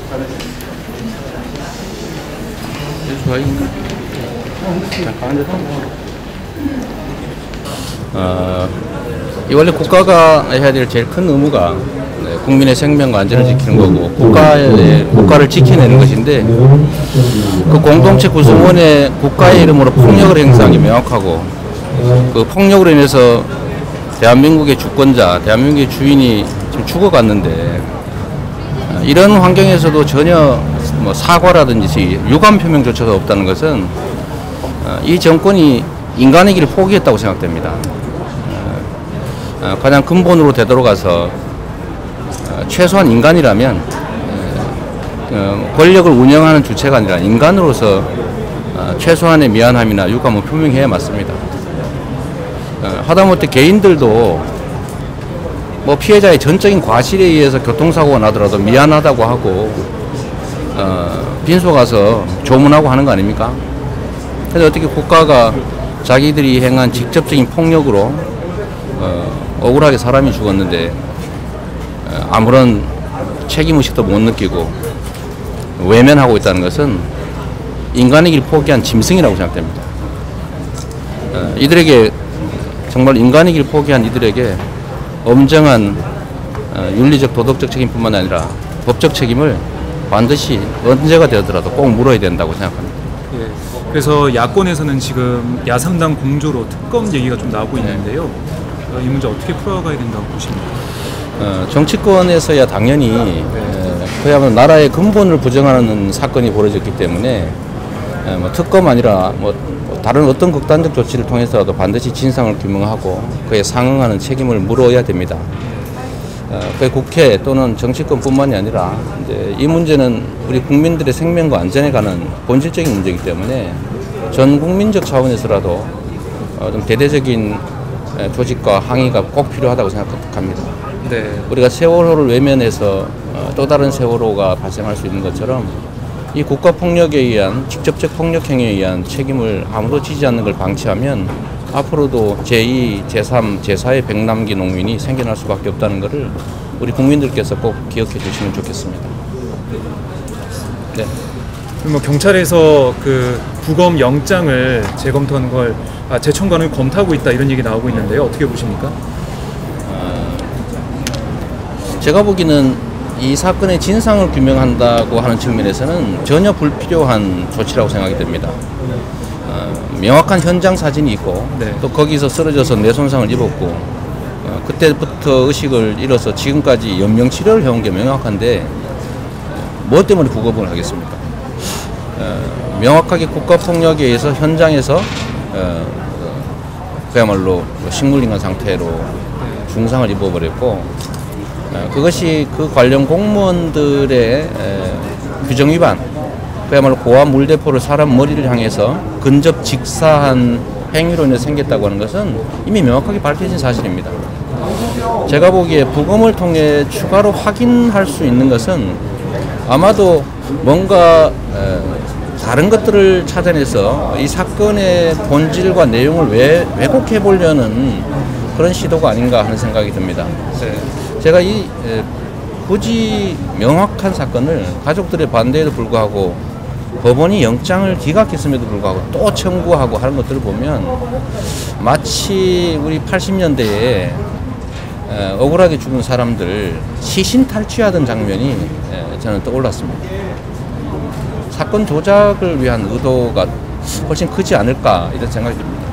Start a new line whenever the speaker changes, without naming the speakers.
이 원래 국가가 해야 될 제일 큰 의무가 국민의 생명과 안전을 지키는 거고 국가를 지켜내는 것인데, 그 공동체 구성원의 국가의 이름으로 폭력을 행사하는 게 명확하고, 그 폭력으로 인해서 대한민국의 주권자, 대한민국의 주인이 지금 죽어갔는데, 이런 환경에서도 전혀 뭐 사과라든지 유감 표명조차도 없다는 것은 이 정권이 인간의 길을 포기했다고 생각됩니다. 가장 근본으로 되돌아가서 최소한 인간이라면 권력을 운영하는 주체가 아니라 인간으로서 최소한의 미안함이나 유감을 표명해야 맞습니다. 하다못해 개인들도 뭐 피해자의 전적인 과실에 의해서 교통사고가 나더라도 미안하다고 하고 빈소 가서 조문하고 하는 거 아닙니까? 그래서 어떻게 국가가 자기들이 행한 직접적인 폭력으로 억울하게 사람이 죽었는데 아무런 책임의식도 못 느끼고 외면하고 있다는 것은 인간의 길 포기한 짐승이라고 생각됩니다. 이들에게, 정말 인간의 길 포기한 이들에게 엄정한 윤리적 도덕적 책임뿐만 아니라 법적 책임을 반드시 언제가 되더라도 꼭 물어야 된다고 생각합니다.
예, 그래서 야권에서는 지금 야3당 공조로 특검 얘기가 좀 나오고 있는데요. 이 문제 어떻게 풀어가야 된다고 보십니까?
정치권에서야 당연히 그야말로 나라의 근본을 부정하는 사건이 벌어졌기 때문에 뭐 특검 아니라 뭐 다른 어떤 극단적 조치를 통해서라도 반드시 진상을 규명하고 그에 상응하는 책임을 물어야 됩니다. 그 국회 또는 정치권뿐만이 아니라 이제 이 문제는 우리 국민들의 생명과 안전에 관한 본질적인 문제이기 때문에 전 국민적 차원에서라도 좀 대대적인 조직과 항의가 꼭 필요하다고 생각합니다.
네.
우리가 세월호를 외면해서 또 다른 세월호가 발생할 수 있는 것처럼 이 국가 폭력에 의한 직접적 폭력 행위에 의한 책임을 아무도 지지 않는 걸 방치하면 앞으로도 제2, 제3, 제4의 백남기 농민이 생겨날 수밖에 없다는 것을 우리 국민들께서 꼭 기억해 주시면 좋겠습니다. 네.
그럼 뭐 경찰에서 그 부검 영장을 재검토하는 걸 재청구하는 걸 검토하고 있다 이런 얘기 나오고 있는데요. 어떻게 보십니까?
제가 보기에는 이 사건의 진상을 규명한다고 하는 측면에서는 전혀 불필요한 조치라고 생각이 됩니다. 명확한 현장 사진이 있고
네.
또 거기서 쓰러져서 뇌손상을 입었고 그때부터 의식을 잃어서 지금까지 연명치료를 해온 게 명확한데 뭐 때문에 부검을 하겠습니까? 명확하게 국가폭력에 의해서 현장에서 그야말로 식물인간 상태로 중상을 입어버렸고 그것이 그 관련 공무원들의 규정 위반, 그야말로 고압 물대포를 사람 머리를 향해서 근접 직사한 행위로 인해 생겼다고 하는 것은 이미 명확하게 밝혀진 사실입니다. 제가 보기에 부검을 통해 추가로 확인할 수 있는 것은 아마도 뭔가 다른 것들을 찾아내서 이 사건의 본질과 내용을 왜곡해 보려는 그런 시도가 아닌가 하는 생각이 듭니다. 제가 이 굳이 명확한 사건을 가족들의 반대에도 불구하고 법원이 영장을 기각했음에도 불구하고 또 청구하고 하는 것들을 보면 마치 우리 80년대에 억울하게 죽은 사람들 시신 탈취하던 장면이 저는 떠올랐습니다. 사건 조작을 위한 의도가 훨씬 크지 않을까 이런 생각이 듭니다.